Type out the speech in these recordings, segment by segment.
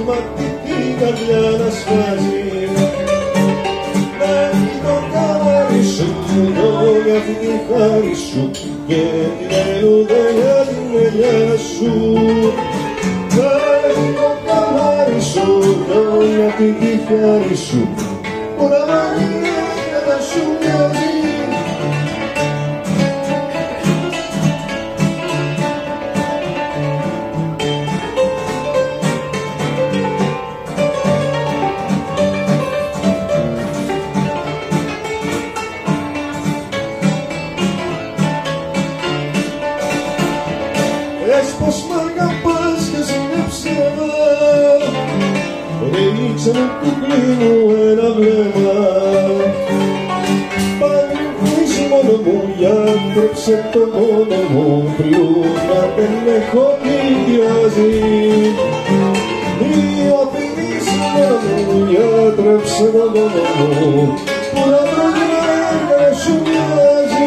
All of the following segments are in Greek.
μάτι την καρδιά να σφάζει. Να έχει το καμάρι σου, εγώ για τη χάρη σου και την ελούδα για την ελιά σου. Να έχει το καμάρι σου, εγώ για την χάρη σου που να μαγειρεύει και να σου μοιάζει. Λες πως μ' αγαπάς και συνέψε-με, ότι ήξερε κουκλί μου ένα βλέμμα. Πάλι χωρίς μόνο μου, γιατρέψε το μόνο μου, πλούνα δεν έχω νοικιάζει. Δύο αφήνεις μόνο μου, γιατρέψε το μόνο μου, που να προγινάει να σου μοιάζει.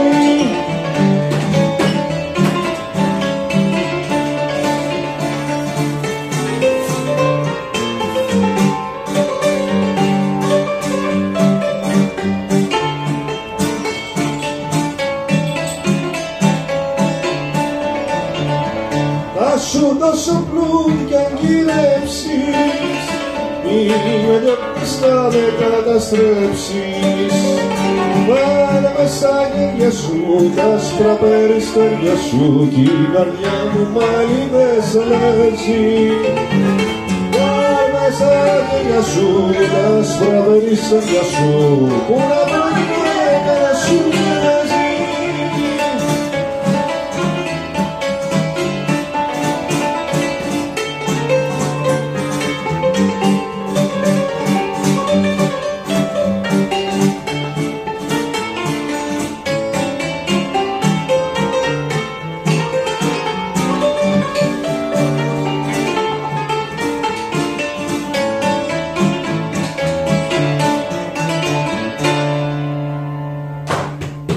Θα σου δώσω πλούτη κι αν γυρεύσεις, μη με διαπιστά με καταστρέψεις. Βάλε μες στα χέρια σου τα άσπρα περιστέρια σου κι η καρδιά μου μάλι δεν σ' αλλάζει. Βάλε μες στα χέρια σου τα άσπρα περιστέρια σου που να προγινάει να σου